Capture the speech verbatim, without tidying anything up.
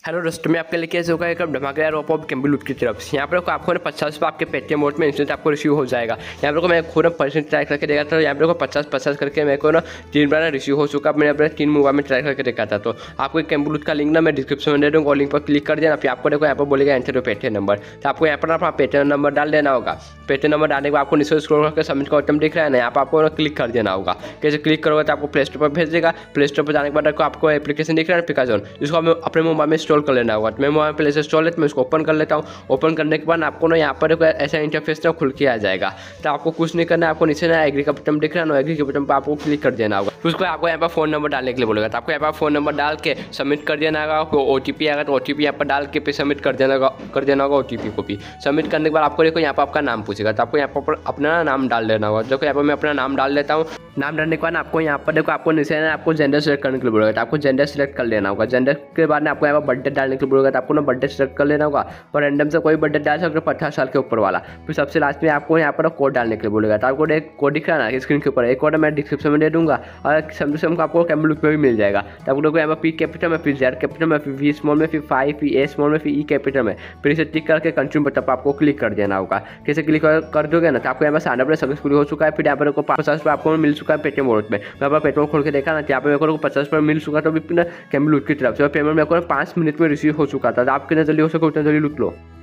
Hello दोस्तों, मैं आपके लिए कैसे होगा एक धमाकेदार ऑफ ऑफ कैम्बल लूट की तरफ से। यहाँ पर को आपको ना पचास रुपये आपके पेटीएम मोड में इंस्टेंट आपको रिसीव हो जाएगा। यहाँ पर को मैं खुद परसेंट ट्राई करके देखा था। यहाँ पर को पचास पचास करके मेरे को ना तीन बार रिसीव हो चुका। मैंने अपने तीन मोबाइल में ट्राई करके देखा था। तो आपको एक कैम्बल लूट का लिंक ना मैं डिस्क्रिप्शन में दे दूँगा और लिंक पर क्लिक कर देना। फिर आपको देखो यहाँ पर बोलेगा एंटर टू पेटीएम नंबर। तो आपको यहाँ पर अपना पेटीएम नंबर डाल देना होगा। पेटीएम नंबर डालने के बाद आपको नीचे स्क्रॉल करके सबमिट का आइटम दिख रहा है ना, यहाँ पर आपको क्लिक कर देना होगा। कैसे क्लिक करोगे तो आपको प्ले स्टोर पर भेज देगा। प्ले स्टोर पर जाने के बाद आपको एप्लीकेशन दिख रहा है पिकाजोन, जिसको हमें अपने मोबाइल में इंस्टॉल कर लेना होगा। मैं मोबाइल प्ले से इंस्टॉल है तो मैं इसको ओपन कर लेता हूँ। ओपन करने के बाद आपको ना यहाँ पर ऐसा इंटरफेस ना खुल के आ जाएगा। तो आपको कुछ नहीं करना है, आपको नीचे ना एग्री का बटन दिख रहा है ना, एग्री के बटन पर आपको क्लिक कर देना होगा। फिर उसको आपको यहाँ पर फोन नंबर डालने के लिए बोलेगा। तो आपको यहाँ पर फोन नंबर डाल के सबमिट कर देना होगा। ओ टी पी आएगा तो ओ टी पी यहाँ पर डाल के फिर सबमिट कर देना होगा कर देना होगा ओ टी पी को भी सबमिट करने के बाद आपको देखो यहाँ पर आपका नाम पूछेगा। तो आपको यहाँ पर अपना नाम डाल देना होगा। देखो यहाँ पर मैं अपना नाम डाल देता हूँ। नाम डालने के बाद आपको यहाँ पर देखो आपको नीचे ना आपको जेंडर सेलेक्ट करने के लिए बोलेगा। तो आपको जेंडर सेलेक्ट कर लेना होगा। जेंडर के बाद ना आपको यहाँ पर बर्थडे डालने के लिए बोलेगा। तो आपको ना बर्थडे सेलेक्ट कर लेना होगा और रैंडम से कोई बर्थडे डाल सकते हो पचास साल के ऊपर वाला। फिर सबसे लास्ट में आपको यहाँ पर कोड डालने के लिए बोलेगा। तो आपको एक कोड दिख रहा है ना स्क्रीन के ऊपर, एक कोड मैं डिस्क्रिप्शन में दे दूंगा और समझ को आपको कैम्बल लूट पे भी मिल जाएगा। तो आपको देखो यहाँ पर पी कैपिटल में, फिर जेड कैपिटल में, फिर वी स्मॉल में, फिर फाइव, फिर ए स्मॉल में, फिर ई कैपिटल में, फिर इसे टिक करके कंज्यूम बटन पर आपको क्लिक कर देना होगा। कैसे क्लिक कर दोगे ना तो आपको यहाँ पर साइन अप सक्सेसफुल हो चुका है। फिर यहाँ पर पचास रुपये आपको मिल चुका है पेटीएम वॉलेट में। मैं अपना पेटीएम खोल के देखा ना, यहाँ पे मेरे को पचास रुपये मिल चुका था कैम्बल लूट की तरफ से। पेमेंट मेरे को पाँच मिनट में रिसीव हो चुका था। आपके ना जल्दी हो सके उतना जल्दी लूट लो।